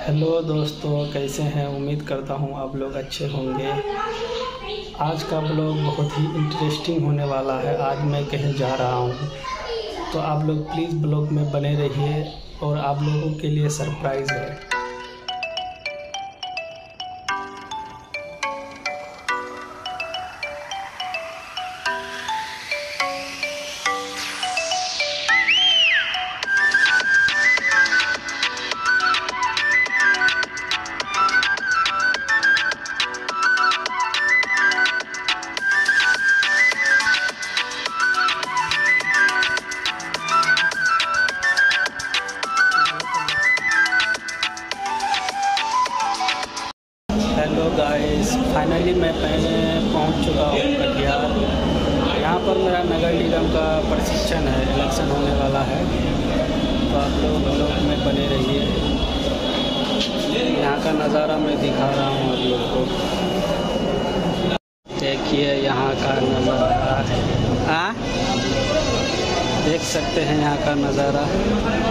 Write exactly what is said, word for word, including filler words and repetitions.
Hello दोस्तों, कैसे हैं। उम्मीद करता हूँ आप लोग अच्छे होंगे। आज का ब्लॉग बहुत ही इंटरेस्टिंग होने वाला है। आज मैं कहीं जा रहा हूँ, तो आप लोग प्लीज़ ब्लॉग में बने रहिए और आप लोगों के लिए सरप्राइज़ है। हेलो गाइस, फाइनली मैं पहले पहुंच चुका हूं कटिहार। यहाँ पर मेरा नगर निगम का प्रशिक्षण है, इलेक्शन होने वाला है, तो आप लोग ब्लॉग में बने रहिए। यहाँ का नज़ारा मैं दिखा रहा हूँ आप लोग को। देखिए यहाँ का नज़ारा है, हाँ देख सकते हैं यहाँ का नज़ारा।